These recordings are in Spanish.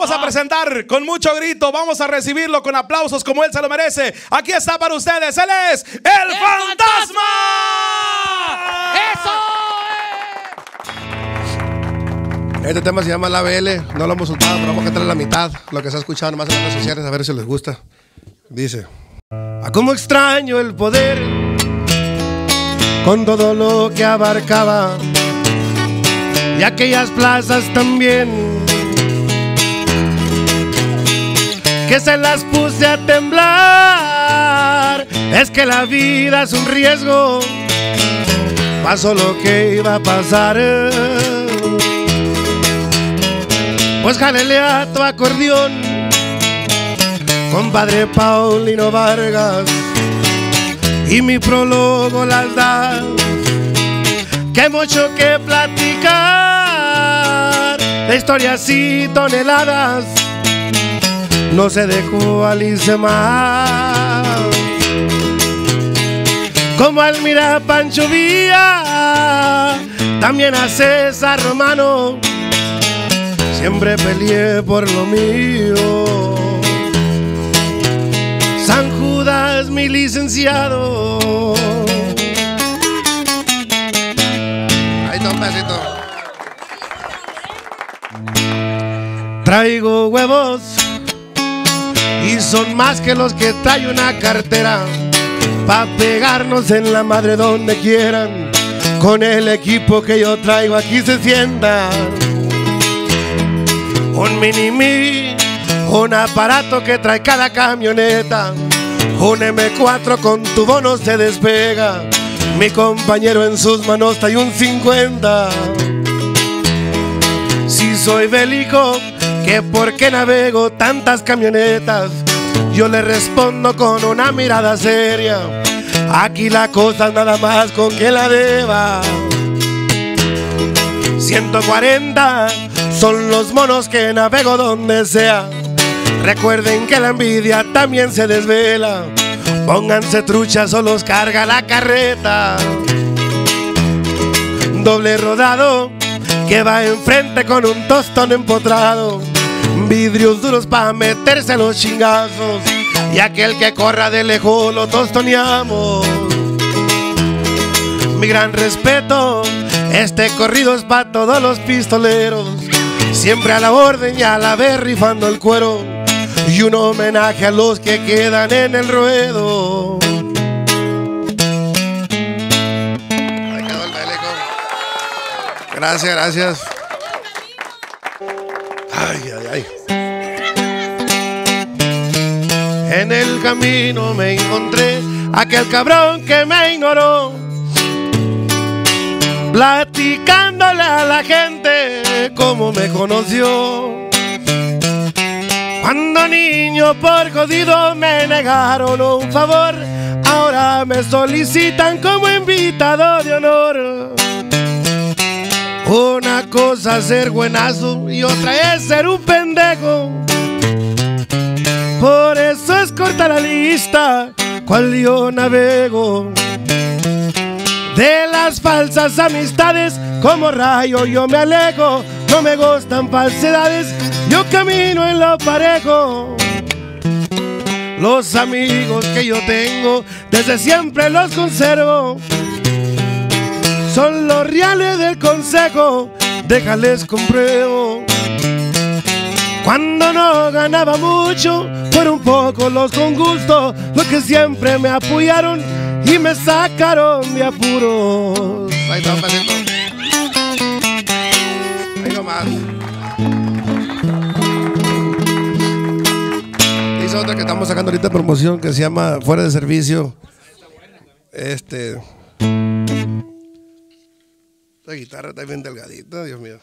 vamos a presentar con mucho grito, vamos a recibirlo con aplausos como él se lo merece. Aquí está para ustedes, él es el Fantasma. ¡Eso! Este tema se llama La BL, no lo hemos soltado, pero vamos a cantar la mitad, lo que se ha escuchado nomás en las redes sociales, a ver si les gusta. Dice: ah, cómo extraño el poder, con todo lo que abarcaba, y aquellas plazas también, que se las puse a temblar. Es que la vida es un riesgo, pasó lo que iba a pasar. Pues jálele a tu acordeón, compadre Paulino Vargas, y mi prólogo las da, que mucho que platicar, de historias y toneladas, no sé de cuál hice más. Como Almira Pancho Villa, también a César Romano, siempre peleé por lo mío. San Judas, mi licenciado. Ahí está un pedacito. Traigo huevos y son más que los que trae una cartera, pa' pegarnos en la madre donde quieran. Con el equipo que yo traigo aquí se sienta un mini-mi, un aparato que trae cada camioneta, un M4 con tubo no se despega. Mi compañero en sus manos trae un 50. Si soy bélico, que por qué navego tantas camionetas, yo le respondo con una mirada seria. Aquí la cosa nada más con que la deba. 140 son los monos que navego donde sea. Recuerden que la envidia también se desvela. Pónganse truchas o los carga la carreta. Doble rodado que va enfrente con un tostón empotrado. Vidrios duros pa' meterse los chingazos, y aquel que corra de lejos lo tostoneamos. Mi gran respeto, este corrido es pa' todos los pistoleros, siempre a la orden y a la vez rifando el cuero, y un homenaje a los que quedan en el ruedo. Ahí quedó el beleco. Gracias, gracias. Ay, ay, ay. En el camino me encontré aquel cabrón que me ignoró, platicándole a la gente cómo me conoció. Cuando niño por jodido me negaron un favor, ahora me solicitan como invitado de honor. Una cosa es ser buenazo y otra es ser un pendejo. Por eso es corta la lista, cual yo navego. De las falsas amistades, como rayo yo me alejo. No me gustan falsedades, yo camino en lo parejo. Los amigos que yo tengo, desde siempre los conservo. Son los reales del consejo, déjales compruebo. Cuando no ganaba mucho, fueron pocos los con gusto, los que siempre me apoyaron y me sacaron de apuros. Ahí está, palito. Ahí nomás. Hice otra que estamos sacando ahorita de promoción que se llama Fuera de Servicio. La guitarra está bien delgadita, Dios mío.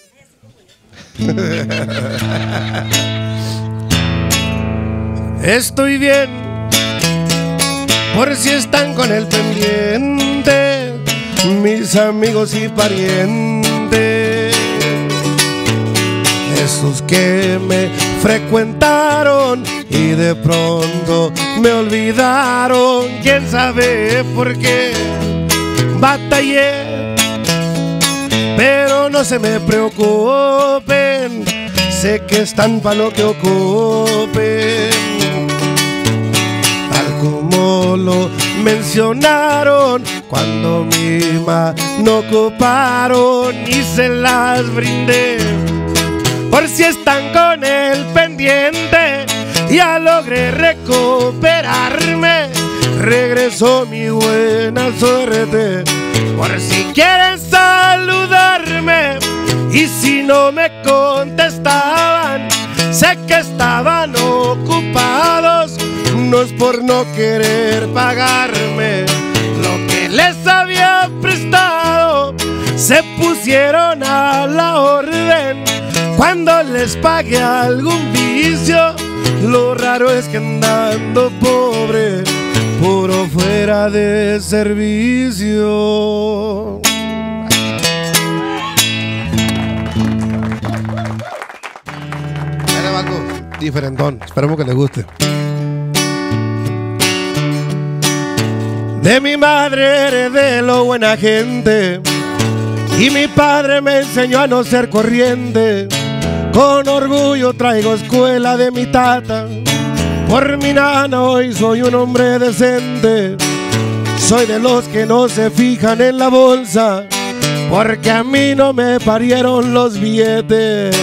Estoy bien, por si están con el pendiente, mis amigos y parientes, esos que me frecuentaron y de pronto me olvidaron. Quién sabe por qué batallé, pero no se me preocupen, sé que están para lo que ocupen, tal como lo mencionaron cuando mi mano ocuparon y se las brindé. Por si están con el pendiente, ya logré recuperarme. Regresó mi buena suerte. Por si quieren saludarme, y si no me contestaban, sé que estaban ocupados. No es por no querer pagarme lo que les había prestado. Se pusieron a la orden cuando les pagué algún vicio. Lo raro es que andando pobre, puro fuera de servicio. Era algo diferentón, esperemos que les guste. De mi madre heredé lo buena gente, y mi padre me enseñó a no ser corriente. Con orgullo traigo escuela de mi tata. Por mi nana hoy soy un hombre decente. Soy de los que no se fijan en la bolsa, porque a mí no me parieron los billetes.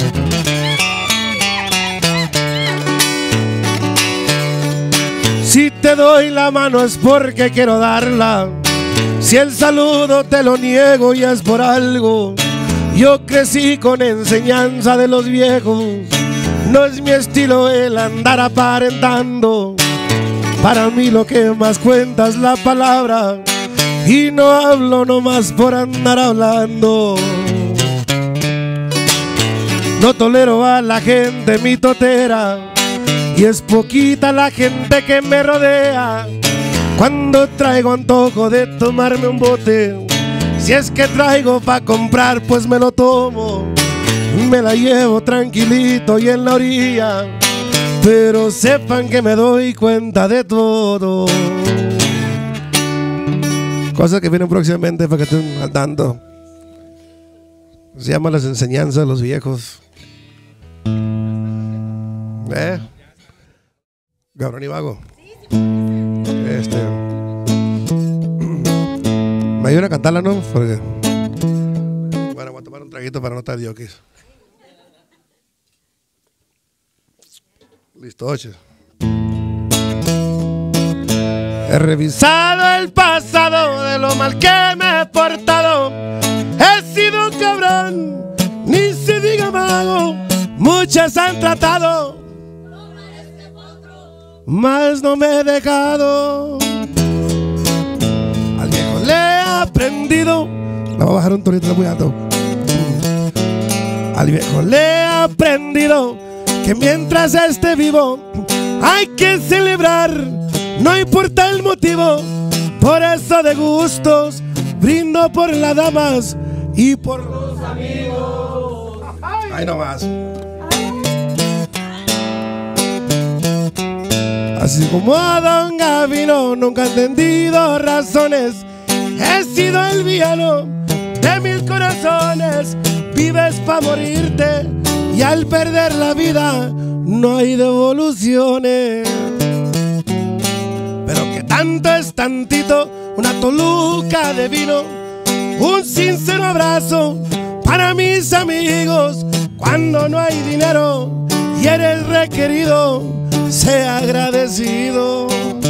Si te doy la mano es porque quiero darla. Si el saludo te lo niego y es por algo. Yo crecí con enseñanza de los viejos. No es mi estilo el andar aparentando. Para mí lo que más cuenta es la palabra, y no hablo nomás por andar hablando. No tolero a la gente mitotera, y es poquita la gente que me rodea. Cuando traigo antojo de tomarme un bote, si es que traigo pa' comprar, pues me lo tomo. Me la llevo tranquilito y en la orilla, pero sepan que me doy cuenta de todo. Cosas que vienen próximamente para que estén al tanto. Se llama las enseñanzas de los viejos. Cabrón y vago. Me ayudan a cantarla, ¿no? Porque... bueno, voy a tomar un traguito para no estar diokis. Listo, 8. He revisado el pasado de lo mal que me he portado. He sido un cabrón, ni se diga mago. Muchas han tratado, mas no me he dejado. Al viejo le he aprendido. Me voy a bajar un tonito muy alto. Al viejo le he aprendido que mientras esté vivo hay que celebrar, no importa el motivo. Por eso de gustos brindo por las damas y por los amigos. Ahí nomás. Así como a Don Gavino nunca he entendido razones, he sido el villano de mil corazones. Vives pa' morirte y al perder la vida no hay devoluciones. Pero que tanto es tantito, una toluca de vino, un sincero abrazo para mis amigos. Cuando no hay dinero y eres requerido, sea agradecido.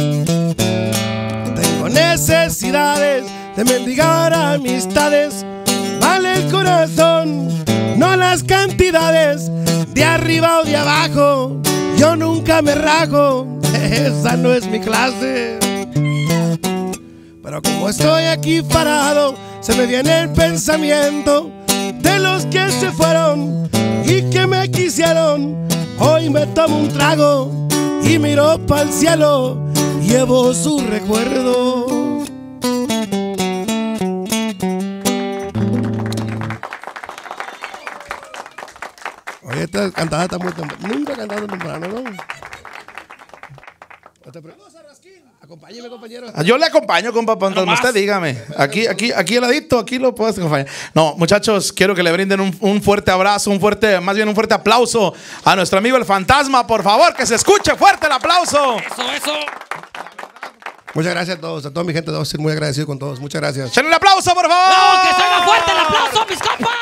Tengo necesidades de mendigar amistades. Vale el corazón, no las cantidades. De arriba o de abajo, yo nunca me rajo. Esa no es mi clase. Pero como estoy aquí parado, se me viene el pensamiento de los que se fueron y que me quisieron. Hoy me tomo un trago y miro para el cielo, llevo su recuerdo. Oye, esta cantada está muy temprano. Nunca he cantado temprano, ¿no? Acompáñeme, compañero. Yo le acompaño, compa Fantasma. Usted dígame. Aquí al ladito, aquí lo puedes acompañar. No, muchachos, quiero que le brinden un fuerte abrazo, un fuerte aplauso a nuestro amigo el Fantasma. Por favor, que se escuche fuerte el aplauso. Eso. Muchas gracias a todos, a toda mi gente. Debo ser muy agradecido con todos. Muchas gracias. ¡Echen un aplauso, por favor! ¡No, que salga fuerte el aplauso, mis compas!